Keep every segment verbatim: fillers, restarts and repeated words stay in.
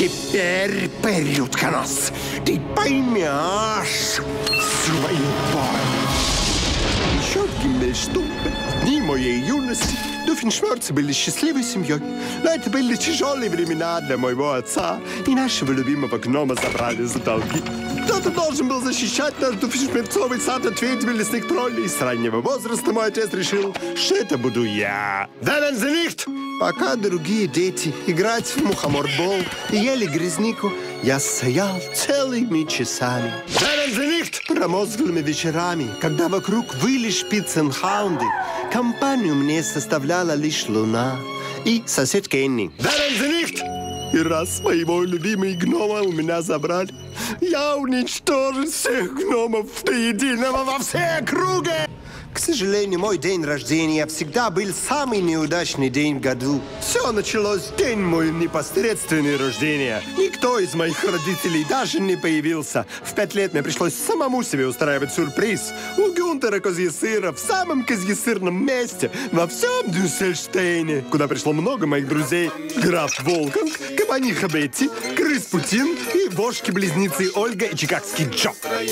Теперь, Перютконос, ты поймешь свою боль. Еще в Гиммельштумпе, в дни моей юности, Дофеншмерцы были счастливой семьей. Но это были тяжелые времена для моего отца. И нашего любимого гнома забрали за долги. Кто-то должен был защищать наш дофеншмерцовый сад от ведьм и лесных троллей. С раннего возраста мой отец решил, что это буду я. Велензенихт! Пока другие дети играли в мухоморбол и ели грязнику, я стоял целыми часами. Велензенихт! Промозглыми вечерами, когда вокруг выли шпиценхаунды, компанию мне составляла лишь луна и сосед Кенни. Велензенихт! И раз моего любимого гнома у меня забрали, я уничтожу всех гномов до единого во всей округе! К сожалению, мой день рождения всегда был самый неудачный день в году. Все началось в день моего непосредственного рождения. Никто из моих родителей даже не появился. В пять лет мне пришлось самому себе устраивать сюрприз. У Гюнтера козьесыра в самом козьесырном месте во всем Дюссельштейне, куда пришло много моих друзей. Граф Волканг, кабаниха Бетти, крыс Путин и вошки-близнецы Ольга и чикагский Джо.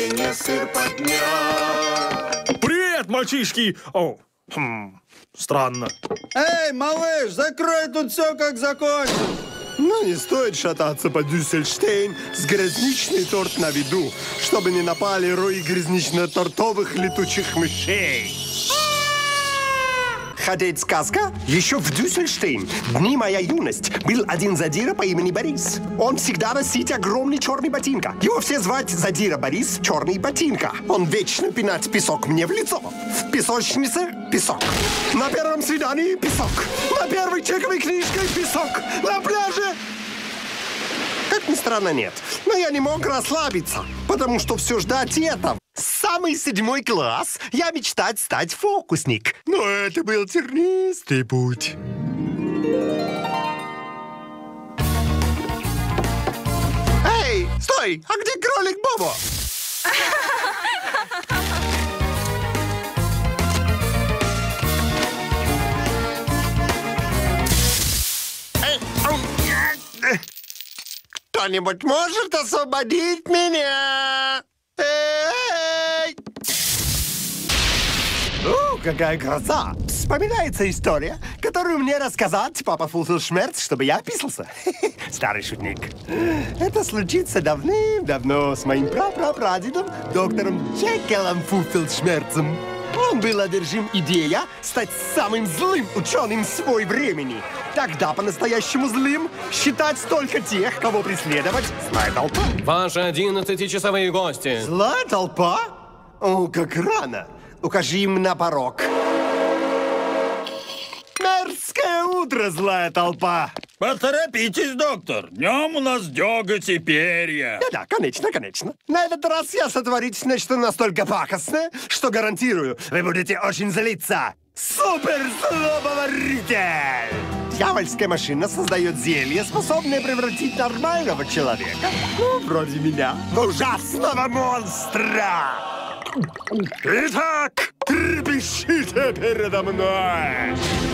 Привет, мальчишки! О, хм, странно. Эй, малыш, закрой тут все, как закончишь. Ну, не стоит шататься по Дюссельштейн с грязничный торт на виду, чтобы не напали рои грязнично-тортовых летучих мышей. Хотеть сказка? Еще в Дюссельштейн, в дни моя юность, был один задира по имени Борис. Он всегда носит огромный черный ботинка. Его все звать Задира Борис Черный Ботинка. Он вечно пинает песок мне в лицо. В песочнице песок. На первом свидании песок. На первой чековой книжке песок. На пляже... Как ни странно, нет. Но я не мог расслабиться, потому что все ждать этого. Самый седьмой класс я мечтать стать фокусник. Но это был тернистый путь. Эй, стой! А где кролик Бобо? Кто-нибудь может освободить меня? Эй! О, какая гроза! Вспоминается история, которую мне рассказал папа Фуфелшмерц, чтобы я описался. Старый шутник. Это случится давным-давно с моим прапрапрадедом, доктором Джекилом Фуфелшмерцем. Он был одержим идеей стать самым злым ученым своего времени. Тогда по-настоящему злым считать только тех, кого преследовать злая толпа. Ваши одиннадцатичасовые гости. Злая толпа? О, как рано. Укажи им на порог. Мерзкое утро, злая толпа. Поторопитесь, доктор. Днем у нас деготь и перья. Да-да, конечно, конечно. На этот раз я сотворить нечто настолько пакостное, что гарантирую, вы будете очень злиться. Супер-злоповаритель! Дьявольская машина создает зелье, способное превратить нормального человека, ну, вроде меня, в ужасного монстра. Итак, трепещите передо мной.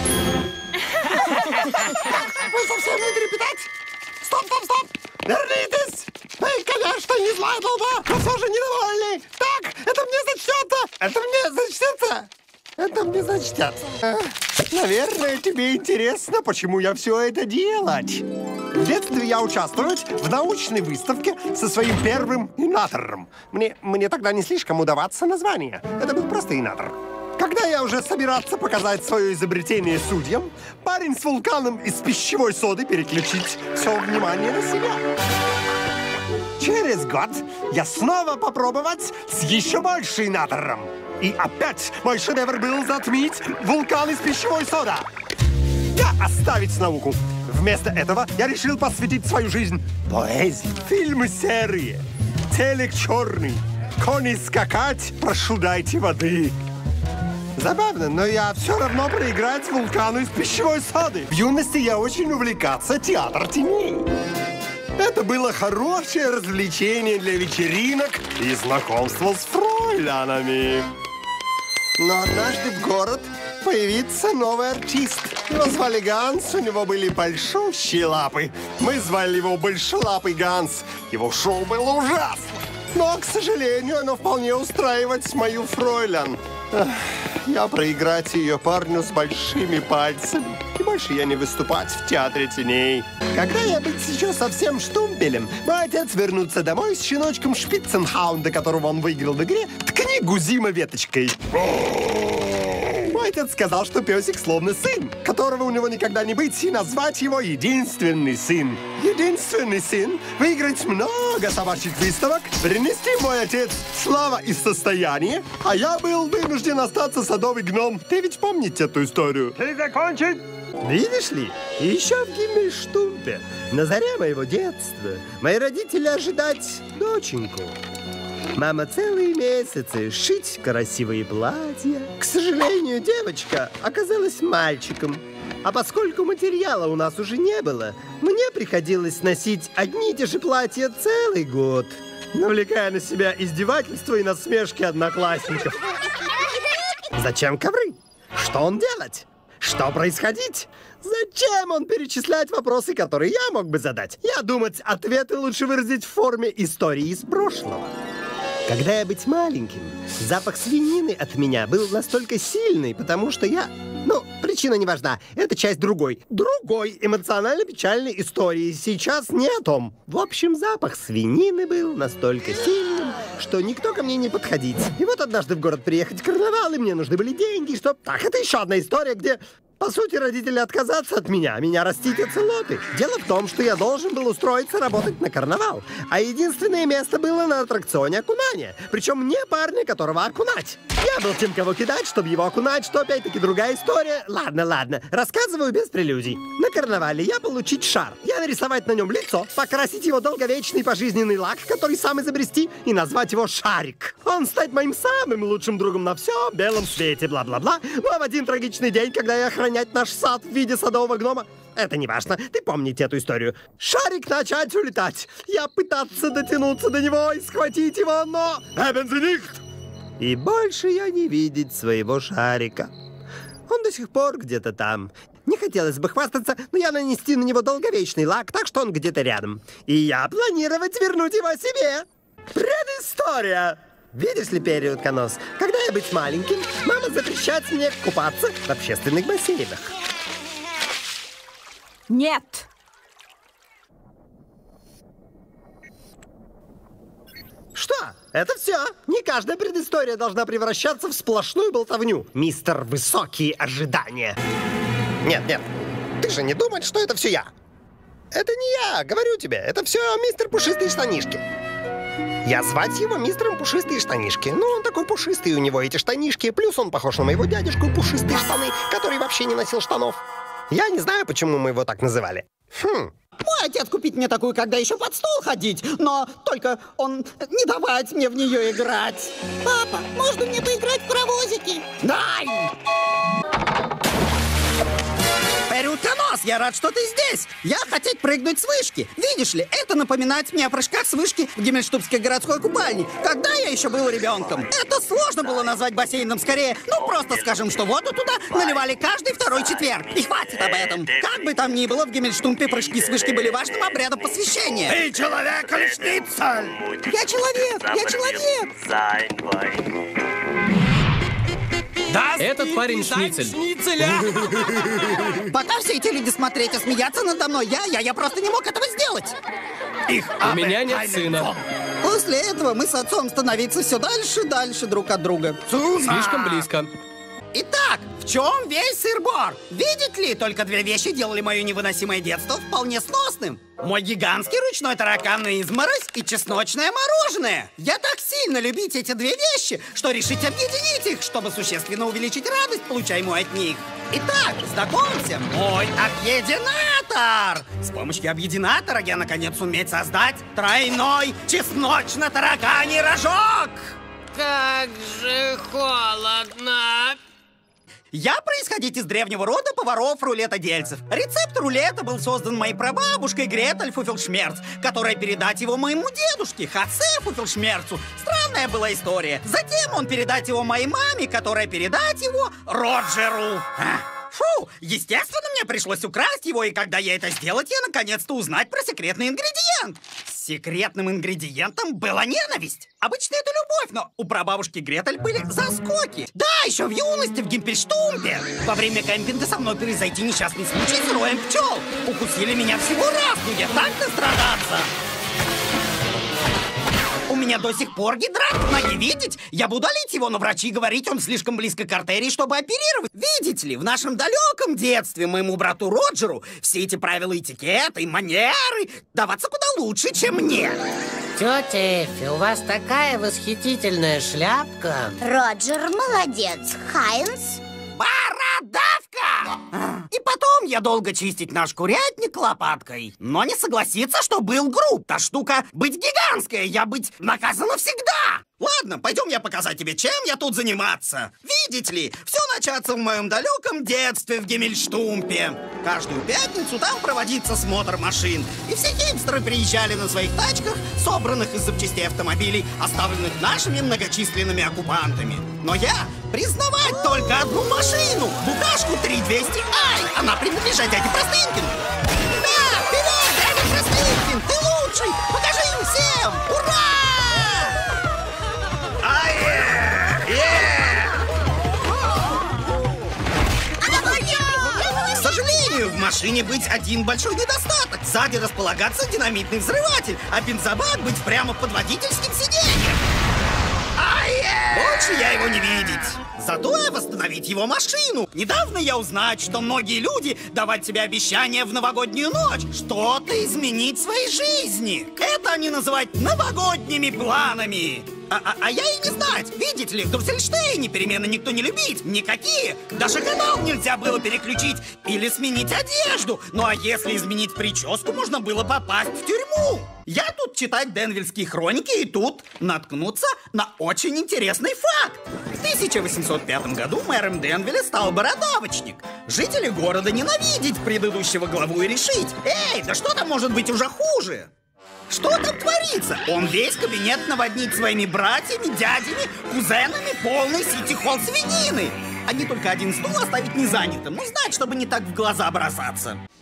Вы совсем не трепетать? Стоп, стоп, стоп! Вернитесь! Вы, конечно, не злая толпа, но все же недовольны. Так, это мне зачтется! Это мне зачтется! Это мне зачтется. Наверное, тебе интересно, почему я все это делать. В детстве я участвовал в научной выставке со своим первым инатором. Мне, мне тогда не слишком удаваться название. Это был просто инатор. Когда я уже собирался показать свое изобретение судьям, парень с вулканом из пищевой соды переключить все внимание на себя. Через год я снова попробовать с еще большим инатором. И опять мой шедевр был затмить вулкан из пищевой соды. Я оставить науку. Вместо этого я решил посвятить свою жизнь поэзии, фильмы, серии. Телек черный, кони скакать, прошу дайте воды. Забавно, но я все равно проиграть вулкану из пищевой соды. В юности я очень увлекался театр теней. Это было хорошее развлечение для вечеринок и знакомства с фройлянами. Но однажды в город появится новый артист. Его звали Ганс, у него были большущие лапы. Мы звали его Большелапый Ганс. Его шоу было ужасно. Но, к сожалению, оно вполне устраивает мою фройлен. Эх, я проиграть ее парню с большими пальцами. И больше я не выступать в театре теней. Когда я быть еще совсем штумпелем, мой отец вернется домой с щеночком Шпиценхаунда, которого он выиграл в игре, ткни Гузима веточкой. Мой отец сказал, что песик словно сын, которого у него никогда не быть, и назвать его единственный сын. Единственный сын выиграть много собачьих выставок, принести мой отец слава и состояние, а я был вынужден остаться садовый гном. Ты ведь помните эту историю? Ты закончить? Видишь ли, еще в Гиммельштумпе, на заре моего детства, мои родители ожидать доченьку. Мама целые месяцы шить красивые платья. К сожалению, девочка оказалась мальчиком. А поскольку материала у нас уже не было, мне приходилось носить одни и те же платья целый год, навлекая на себя издевательства и насмешки одноклассников. Зачем ковры? Что он делать? Что происходить? Зачем он перечислять вопросы, которые я мог бы задать? Я думать, ответы лучше выразить в форме истории из прошлого. Когда я быть маленьким, запах свинины от меня был настолько сильный, потому что я... Ну, причина не важна. Это часть другой. Другой эмоционально-печальной истории. Сейчас не о том. В общем, запах свинины был настолько сильным, что никто ко мне не подходить. И вот однажды в город приехать карнавал, и мне нужны были деньги, чтоб... Так, это еще одна история, где... По сути, родители отказаться от меня, меня растить оцелоты. Дело в том, что я должен был устроиться работать на карнавал. А единственное место было на аттракционе окунания. Причем не парня, которого окунать. Я был тем, кого кидать, чтобы его окунать, что опять-таки другая история. Ладно, ладно, рассказываю без прелюдий. На карнавале я получить шар. Я нарисовать на нем лицо, покрасить его долговечный пожизненный лак, который сам изобрести, и назвать его Шарик. Он стать моим самым лучшим другом на всем белом свете, бла-бла-бла. Но в один трагичный день, когда я охранять наш сад в виде садового гнома, это не важно, ты помните эту историю. Шарик начать улетать. Я пытаться дотянуться до него и схватить его, но... И больше я не видеть своего шарика. Он до сих пор где-то там. Не хотелось бы хвастаться, но я нанести на него долговечный лак, так что он где-то рядом. И я планировать вернуть его себе. Предыстория. Видишь ли, переутконос, когда я быть маленьким, мама запрещает мне купаться в общественных бассейнах. Нет. Что? Это все. Не каждая предыстория должна превращаться в сплошную болтовню. Мистер Высокие Ожидания. Нет, нет, ты же не думаешь, что это все я. Это не я, говорю тебе. Это все мистер Пушистые Штанишки. Я звать его мистером Пушистые Штанишки. Ну, он такой пушистый, у него эти штанишки. Плюс он похож на моего дядюшку Пушистые Штаны, который вообще не носил штанов. Я не знаю, почему мы его так называли. Хм. Мой отец купить мне такую, когда еще под стол ходить, но только он не давать мне в нее играть. Папа, можно мне поиграть в паровозики? Дай! Переутконос, я рад, что ты здесь. Я хотеть прыгнуть с вышки. Видишь ли, это напоминает мне о прыжках с вышки в Гиммельштумской городской купальне, когда я еще был ребенком. Это сложно было назвать бассейном скорее. Ну, просто скажем, что воду туда наливали каждый второй четверг. И хватит об этом. Как бы там ни было, в Гиммельштумпе прыжки с вышки были важным обрядом посвящения. Ты человек или шницель? Я человек, я человек. Этот парень шницель. Пока все эти люди смотреть и смеяться надо мной, я, я, я просто не мог этого сделать. У меня нет сына. После этого мы с отцом становиться все дальше и дальше друг от друга. Слишком близко. Итак, в чем весь сыр-бор? Видите ли, только две вещи делали мое невыносимое детство вполне сносным. Мой гигантский ручной тараканный изморозь и чесночное мороженое. Я так сильно любить эти две вещи, что решить объединить их, чтобы существенно увеличить радость, получаемую от них. Итак, знакомься, мой объединатор. С помощью объединатора я, наконец, уметь создать тройной чесночно-тараканий рожок. Как же холодно. Я происходить из древнего рода поваров-рулетодельцев. Рецепт рулета был создан моей прабабушкой Гретель Фуфельшмерц, которая передать его моему дедушке Хаце Фуфельшмерцу. Странная была история. Затем он передать его моей маме, которая передать его Роджеру. А, Фу, естественно, мне пришлось украсть его, и когда я это сделать, я наконец-то узнать про секретный ингредиент. Секретным ингредиентом была ненависть. Обычно это любовь, но у прабабушки Гретель были заскоки. Да, еще в юности, в Гимпельштумпе. Во время кемпинга со мной произойти несчастный случай с роем пчел. Укусили меня всего раз, но я так настрадаться. У меня до сих пор гидрат в ноге, видеть? Я буду лить его, но врачи говорить, он слишком близко к артерии, чтобы оперировать. Видите ли, в нашем далеком детстве моему брату Роджеру все эти правила этикета и манеры даваться куда лучше, чем мне. Тетя Эффи, у вас такая восхитительная шляпка. Роджер, молодец. Хайнс? Бородавка! И потом я долго чистить наш курятник лопаткой, но не согласиться, что был груб. Та штука быть гигантская, я быть наказана всегда. Ладно, пойдем я показать тебе, чем я тут заниматься. Видите ли, все начаться в моем далеком детстве в Гиммельштумпе. Каждую пятницу там проводится смотр машин. И все хипстеры приезжали на своих тачках, собранных из запчастей автомобилей, оставленных нашими многочисленными оккупантами. Но я признавать только одну машину, букашку три двести ай. Она принадлежит дяде Простынкину. Да, вперед, дядя Простынкин, ты лучший, покажи им всем, ура! К сожалению, в машине быть один большой недостаток. Сзади располагаться динамитный взрыватель, а бензобак быть прямо под водительским сиденьем. Больше я его не видеть. Зато я восстановить его машину. Недавно я узнать, что многие люди давать себе обещания в новогоднюю ночь что-то изменить в своей жизни. Это они называют новогодними планами. А, а, а я и не знать. Видите ли, в Дурсельштейне перемены никто не любит. Никакие. Даже канал нельзя было переключить или сменить одежду. Ну а если изменить прическу, можно было попасть в тюрьму. Я тут читать денвильские хроники и тут наткнуться на очень интересный факт. В тысяча восемьсот пятом году мэром Денвилля стал бородавочник. Жители города ненавидеть предыдущего главу и решить: эй, да что там может быть уже хуже? Что там творится? Он весь кабинет наводнит своими братьями, дядями, кузенами, полный сити-холл свинины. Они только один стул оставить не занятым. Ну, знать, чтобы не так в глаза бросаться.